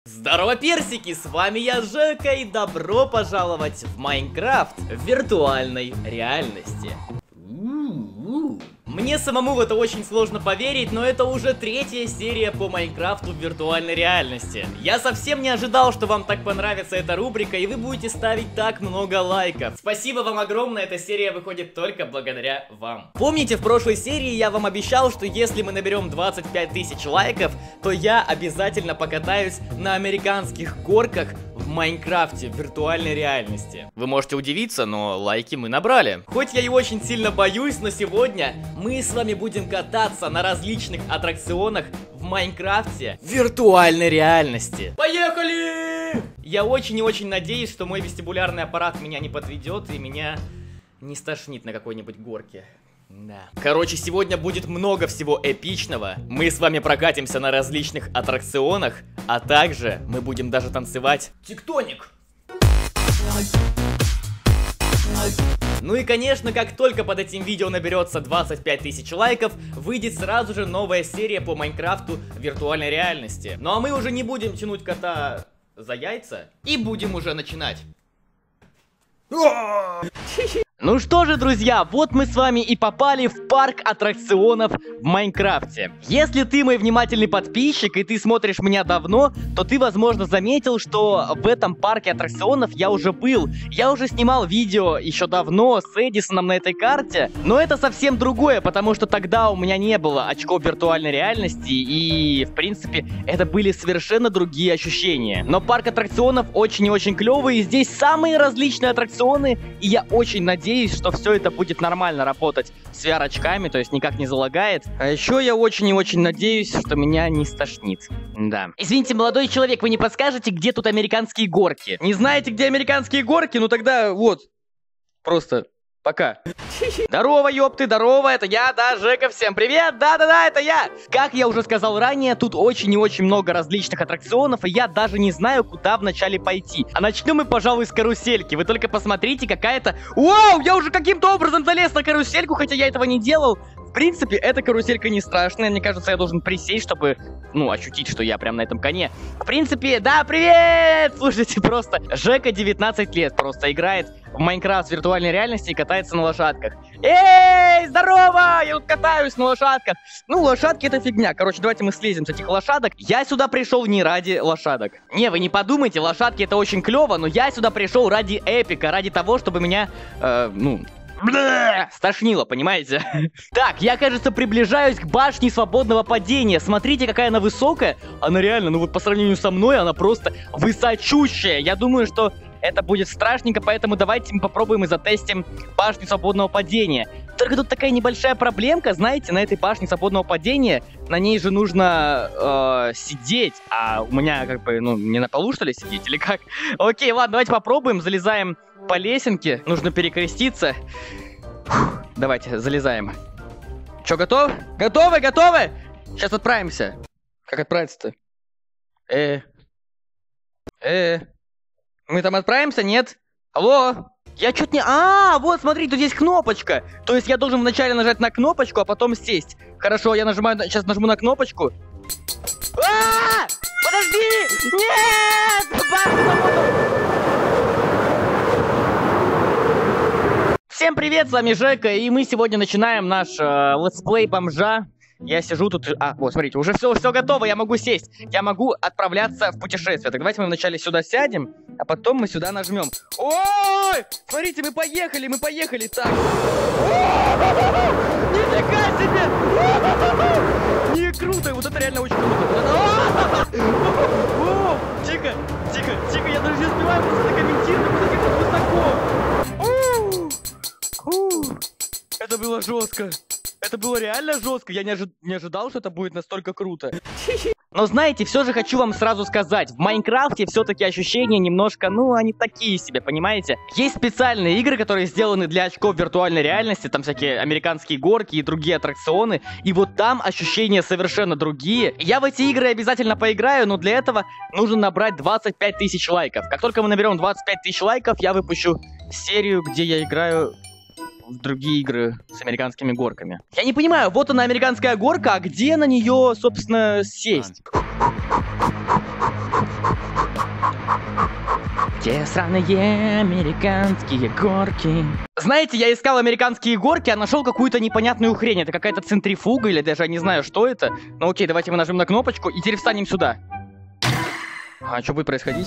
Здорово, персики! С вами я, Жека, и добро пожаловать в Майнкрафт в виртуальной реальности. Мне самому в это очень сложно поверить, но это уже третья серия по Майнкрафту в виртуальной реальности. Я совсем не ожидал, что вам так понравится эта рубрика, и вы будете ставить так много лайков. Спасибо вам огромное, эта серия выходит только благодаря вам. Помните, в прошлой серии я вам обещал, что если мы наберем 25 тысяч лайков, то я обязательно покатаюсь на американских горках в Майнкрафте в виртуальной реальности. Вы можете удивиться, но лайки мы набрали. Хоть я и очень сильно боюсь, но сегодня мы с вами будем кататься на различных аттракционах в Майнкрафте в виртуальной реальности. Поехали! Я очень и очень надеюсь, что мой вестибулярный аппарат меня не подведет и меня не стошнит на какой-нибудь горке. Да. Короче, сегодня будет много всего эпичного. Мы с вами прокатимся на различных аттракционах, а также мы будем даже танцевать тектоник. Ну и конечно, как только под этим видео наберется 25 тысяч лайков, выйдет сразу же новая серия по Майнкрафту в виртуальной реальности. Ну а мы уже не будем тянуть кота за яйца и будем уже начинать. Ну что же, друзья, вот мы с вами и попали в парк аттракционов в Майнкрафте. Если ты мой внимательный подписчик и ты смотришь меня давно, то ты, возможно, заметил, что в этом парке аттракционов я уже был. Я уже снимал видео еще давно с Эдисоном на этой карте, но это совсем другое, потому что тогда у меня не было очков виртуальной реальности, и, в принципе, это были совершенно другие ощущения. Но парк аттракционов очень и очень клевый, и здесь самые различные аттракционы, и я очень надеюсь, что все это будет нормально работать с VR-очками, то есть никак не залагает. А еще я очень и очень надеюсь, что меня не стошнит. Да. Извините, молодой человек, вы не подскажете, где тут американские горки? Не знаете, где американские горки? Ну тогда вот. Просто пока. Здорово, ёпты, здорово, это я, да, Жека, всем привет, да-да-да, это я. Как я уже сказал ранее, тут очень и очень много различных аттракционов, и я даже не знаю, куда вначале пойти. А начнем мы, пожалуй, с карусельки. Вы только посмотрите, какая-то... Вау, я уже каким-то образом залез на карусельку, хотя я этого не делал. В принципе, эта каруселька не страшная, мне кажется, я должен присесть, чтобы, ну, ощутить, что я прям на этом коне. В принципе, да, привет! Слушайте, просто Жека 19 лет просто играет в Майнкрафт в виртуальной реальности и катается на лошадках. Эй, здорово! Я тут катаюсь на лошадках. Ну, лошадки это фигня. Короче, давайте мы слезем с этих лошадок. Я сюда пришел не ради лошадок. Не, вы не подумайте, лошадки это очень клево, но я сюда пришел ради эпика, ради того, чтобы меня, стошнило, понимаете? Так, я, кажется, приближаюсь к башне свободного падения. Смотрите, какая она высокая. Она реально, ну вот по сравнению со мной, она просто высочущая. Я думаю, что это будет страшненько, поэтому давайте мы попробуем и затестим башню свободного падения. Только тут такая небольшая проблемка, знаете, на этой башне свободного падения, на ней же нужно сидеть, а у меня как бы, ну, не на полу что ли сидеть или как? Окей, ладно, давайте попробуем, залезаем по лесенке, нужно перекреститься. Фух, давайте, залезаем. Чё, готов? Готовы, готовы? Сейчас отправимся. Как отправиться-то? Мы там отправимся, нет? Алло? Я чуть не... вот, смотри, тут есть кнопочка. То есть я должен вначале нажать на кнопочку, а потом сесть. Хорошо, я нажимаю... Сейчас нажму на кнопочку. Подожди! Нет! Всем привет, с вами Жека, и мы сегодня начинаем наш летсплей бомжа. Я сижу тут... вот, смотрите, уже все готово, я могу сесть. Я могу отправляться в путешествие. Так давайте мы вначале сюда сядем, а потом мы сюда нажмем. Ой! Смотрите, мы поехали. Так. Нифига себе! Не круто, вот это реально очень круто. Тихо, я даже не успеваю просто комментировать, вот высоко. Это было жестко. Это было реально жестко, я не ожидал, что это будет настолько круто. Но знаете, все же хочу вам сразу сказать, в Майнкрафте все-таки ощущения немножко, ну, они такие себе, понимаете? Есть специальные игры, которые сделаны для очков виртуальной реальности, там всякие американские горки и другие аттракционы, и вот там ощущения совершенно другие. Я в эти игры обязательно поиграю, но для этого нужно набрать 25 тысяч лайков. Как только мы наберем 25 тысяч лайков, я выпущу серию, где я играю в другие игры с американскими горками. Я не понимаю, вот она американская горка, а где на нее, собственно, сесть? Те сраные американские горки. Знаете, я искал американские горки, а нашел какую-то непонятную хрень. Это какая-то центрифуга или даже я не знаю, что это. Ну окей, давайте мы нажмем на кнопочку и теперь встанем сюда. А что будет происходить?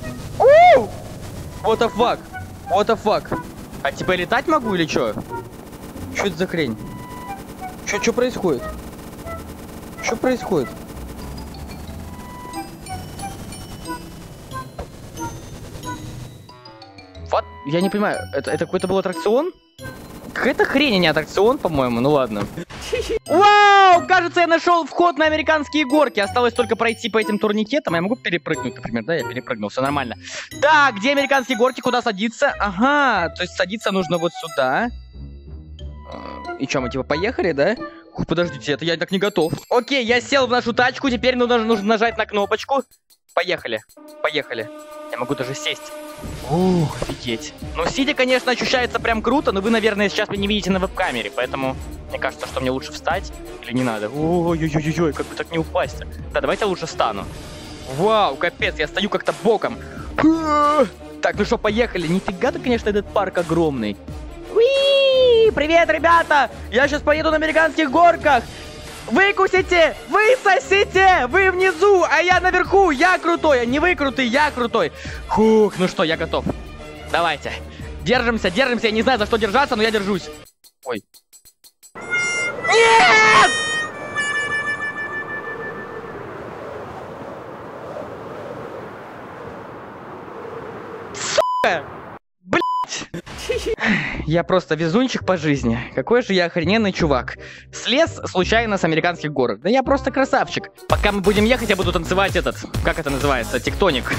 What the fuck? What the fuck? А типа летать могу или что? Что это за хрень? Что происходит? Что происходит? Вот, я не понимаю, это какой-то был аттракцион? Какая-то хрень, а не аттракцион, по-моему, ну ладно. Вау, кажется, я нашел вход на американские горки. Осталось только пройти по этим турникетам. Я могу перепрыгнуть, например, да? Я перепрыгнул, все нормально. Так, где американские горки, куда садиться? Ага, то есть садиться нужно вот сюда. И что, мы типа поехали, да? Ух, подождите, это я так не готов. Окей, я сел в нашу тачку, теперь нужно нажать на кнопочку. Поехали, поехали. Я могу даже сесть. Ух, офигеть. Ну, сидя, конечно, ощущается прям круто, но вы, наверное, сейчас меня не видите на веб-камере, поэтому мне кажется, что мне лучше встать или не надо. Ой-ой-ой, как бы так не упасть. Да, давайте я лучше встану. Вау, капец, я стою как-то боком. Так, ну что, поехали. Нифига-то, конечно, этот парк огромный. Уи! Привет, ребята! Я сейчас поеду на американских горках. Выкусите! Высосите! Вы внизу, а я наверху! Я крутой! А не вы крутый, я крутой! Фух, ну что, я готов. Давайте. Держимся, держимся. Я не знаю, за что держаться, но я держусь. Ой. Нет! Сука! Блять! Я просто везунчик по жизни. Какой же я охрененный чувак. Слез случайно с американских горок. Да я просто красавчик. Пока мы будем ехать, я буду танцевать этот... Как это называется? Тектоник.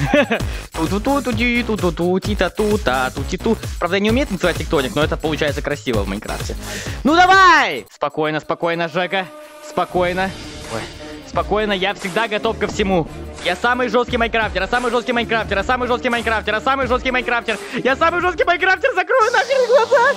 Правда, я не умею танцевать тектоник, но это получается красиво в Майнкрафте. Ну давай! Спокойно, спокойно, Жека. Спокойно. Ой. Спокойно, я всегда готов ко всему. Я самый жесткий майнкрафтер, я самый жесткий майнкрафтер, я самый жесткий майнкрафтер, я самый жесткий майнкрафтер, я самый жесткий майнкрафтер, закрою нахер глаза!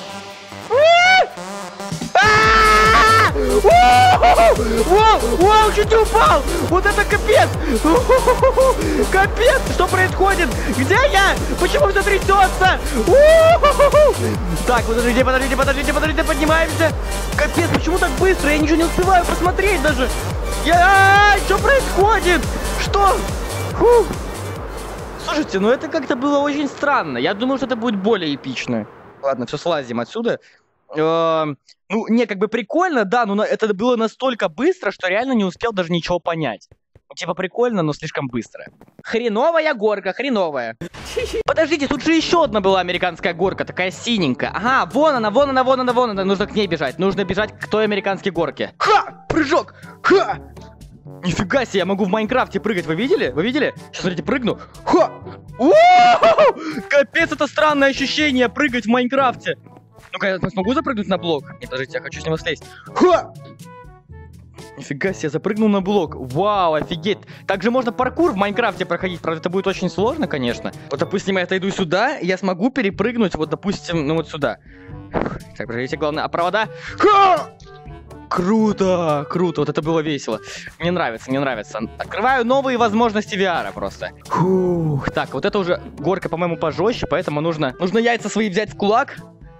Вау, чуть не упал! Вот это капец! Капец! Что происходит? Где я? Почему все трясется? Так, подождите, поднимаемся! Капец, почему так быстро? Я ничего не успеваю посмотреть даже! Что происходит? Что? Фух. Слушайте, ну это как-то было очень странно. Я думаю, что это будет более эпично. Ладно, все, слазим отсюда. Ну, не, как бы прикольно, да, но это было настолько быстро, что реально не успел даже ничего понять. Типа прикольно, но слишком быстро. Хреновая горка, хреновая. Подождите, тут же еще одна была американская горка, такая синенькая. Ага, вон она. Нужно к ней бежать. Нужно бежать к той американской горке. Ха! Прыжок! Ха! Нифига себе, я могу в Майнкрафте прыгать, вы видели? Вы видели? Сейчас, смотрите, прыгну. Ха! Капец, это странное ощущение, прыгать в Майнкрафте. Ну-ка, я смогу запрыгнуть на блок? Нет, подождите, я хочу с него слезть. Ха! Нифига себе, запрыгнул на блок. Вау, офигеть. Также можно паркур в Майнкрафте проходить. Правда, это будет очень сложно, конечно. Вот, допустим, я отойду сюда, и я смогу перепрыгнуть, вот, допустим, ну вот сюда. Так, подождите, главное, а провода... Ха! Круто, круто, вот это было весело. Мне нравится, мне нравится. Открываю новые возможности VR просто. Фух. Так, вот это уже горка, по-моему, пожестче, поэтому нужно яйца свои взять в кулак.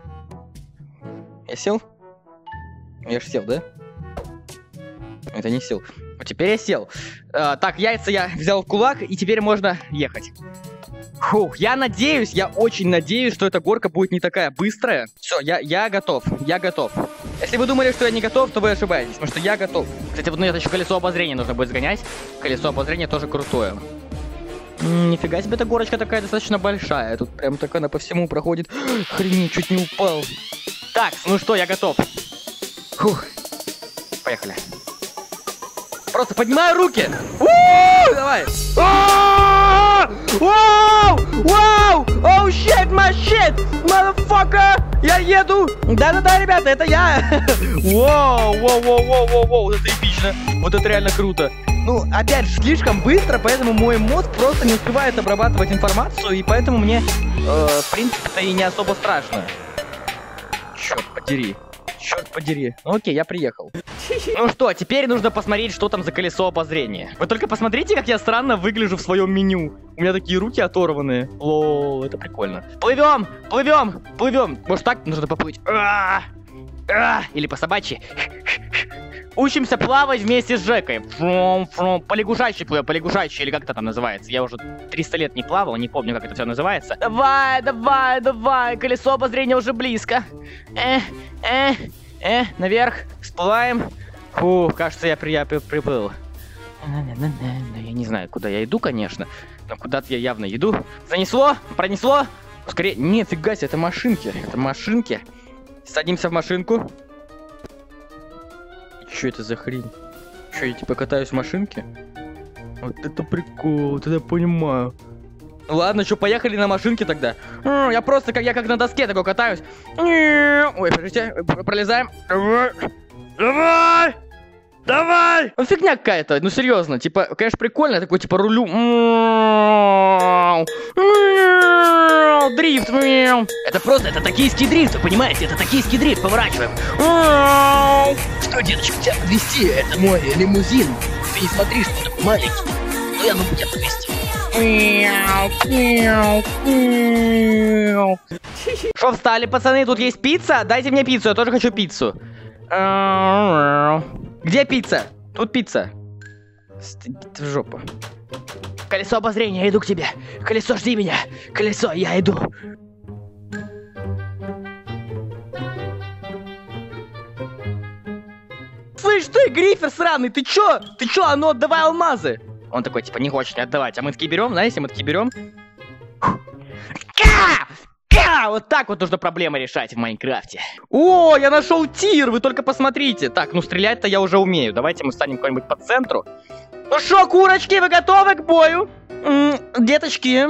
Я сел? Я же сел, да? Это не сел. Вот теперь я сел. Так, яйца я взял в кулак, и теперь можно ехать. Фух, я надеюсь, я очень надеюсь, что эта горка будет не такая быстрая. Все, я готов, я готов. Если вы думали, что я не готов, то вы ошибаетесь, потому что я готов. Кстати, вот, ну, это еще колесо обозрения нужно будет сгонять. Колесо обозрения тоже крутое. Нифига себе, эта горочка такая достаточно большая. Тут прям так она по всему проходит. Хрень, чуть не упал. Так, ну что, я готов. Фух. Поехали. Просто поднимаю руки. Давай. Вау! Оу, shit, my shit! Motherfucker! Я еду! Да-да-да, ребята, это я! Вау, вот это эпично. Вот это реально круто. Ну, опять же, слишком быстро, поэтому мой мозг просто не успевает обрабатывать информацию, и поэтому мне, в принципе-то и не особо страшно. Черт подери. Черт подери. Ну окей, я приехал. Ну что, теперь нужно посмотреть, что там за колесо обозрения. Вы только посмотрите, как я странно выгляжу в своем меню. У меня такие руки оторванные. Лол, это прикольно. Плывем, плывем, плывем. Может так нужно поплыть? Или по собачьи. Учимся плавать вместе с Жекой. По лягушачьи плывем, по лягушачьи, или как это там называется. Я уже 300 лет не плавал, не помню, как это все называется. Давай, давай, давай, колесо обозрения уже близко. Наверх, всплываем. Фу, кажется, я приплыл. Я не знаю, куда я иду, конечно. Но куда-то я явно иду. Занесло? Пронесло? Скорее, нифига себе, это машинки. Это машинки. Садимся в машинку. Что это за хрень? Что, я типа катаюсь в машинке? Вот это прикол, вот это я понимаю. Ладно, что, поехали на машинке тогда. Я просто, как на доске такой катаюсь. Ой, подождите, пролезаем. Давай! Давай! Ну фигня какая-то, ну серьезно, типа, конечно, прикольно, такой, типа, рулю. Дрифт. Это токийский дрифт, вы понимаете? Это токийский дрифт, поворачиваем. Что, деточка, тебя подвезти? Это мой лимузин. Ты не смотри, что такой маленький. Ну я могу тебя подвезти. Что, встали, пацаны? Тут есть пицца? Дайте мне пиццу, я тоже хочу пиццу. Где пицца? Тут пицца. В жопу. Колесо обозрения, я иду к тебе. Колесо, жди меня. Колесо, я иду. Слышь ты, Грифер сраный, ты чё? Ты чё, а ну отдавай алмазы. Он такой, типа, не хочет отдавать. А мы такие берем, знаете, мы такие берем. Вот так вот нужно проблемы решать в Майнкрафте. О, я нашел тир, вы только посмотрите. Так, ну стрелять-то я уже умею. Давайте мы станем куда-нибудь по центру. Ну шо, курочки, вы готовы к бою? Деточки.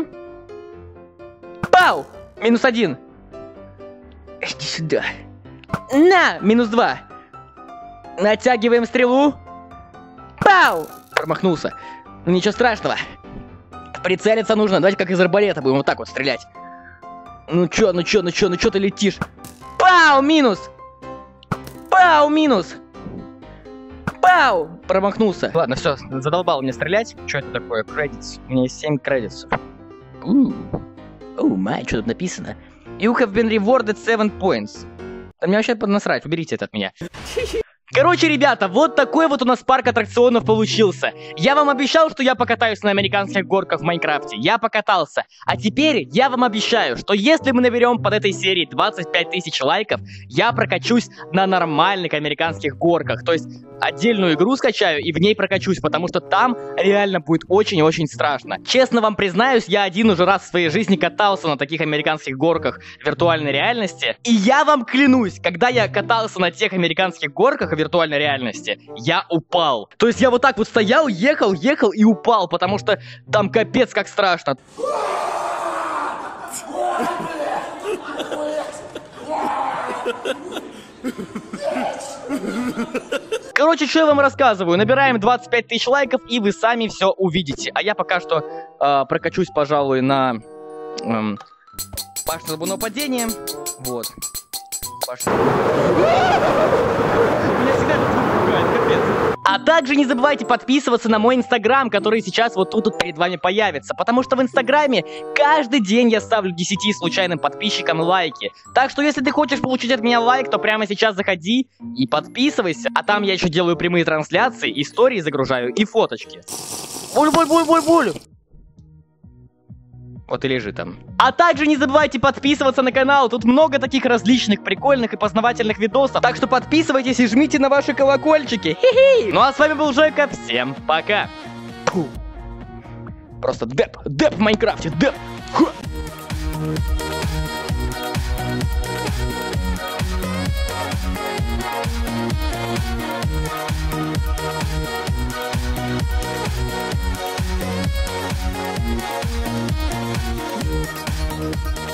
Пау! -1. Иди сюда. На! -2. Натягиваем стрелу. Пау! Промахнулся. Ну ничего страшного. Прицелиться нужно. Давайте как из арбалета будем вот так вот стрелять. Ну чё ты летишь? Пау! Минус! Пау! Минус! Пау! Промахнулся. Ладно, все, задолбал мне стрелять. Что это такое? Кредитс. У меня есть 7 кредитсов. Оу, май, что тут написано? You have been rewarded 7 points. Да мне вообще насрать, уберите это от меня. Короче, ребята, вот такой вот у нас парк аттракционов получился. Я вам обещал, что я покатаюсь на американских горках в Майнкрафте. Я покатался. А теперь я вам обещаю, что если мы наберем под этой серией 25 тысяч лайков, я прокачусь на нормальных американских горках. То есть отдельную игру скачаю и в ней прокачусь, потому что там реально будет очень и очень страшно. Честно вам признаюсь, я один уже раз в своей жизни катался на таких американских горках виртуальной реальности. И я вам клянусь, когда я катался на тех американских горках виртуальной реальности, я упал. То есть я вот так вот стоял, ехал и упал, потому что там капец как страшно. Короче, что я вам рассказываю? Набираем 25 тысяч лайков, и вы сами все увидите. А я пока что прокачусь, пожалуй, на башню забунного падения. Вот. Башня. Меня всегда это звук пугает, капец. А также не забывайте подписываться на мой инстаграм, который сейчас вот тут перед вами появится. Потому что в инстаграме каждый день я ставлю 10 случайным подписчикам лайки. Так что если ты хочешь получить от меня лайк, то прямо сейчас заходи и подписывайся. А там я еще делаю прямые трансляции, истории загружаю и фоточки. Буль-буль-буль-буль-буль! Вот и лежи там. А также не забывайте подписываться на канал. Тут много таких различных, прикольных и познавательных видосов. Так что подписывайтесь и жмите на ваши колокольчики. Хи-хи! Ну а с вами был Жека. Всем пока. Фу. Просто деп в Майнкрафте. Деп. Ха. We'll be right back.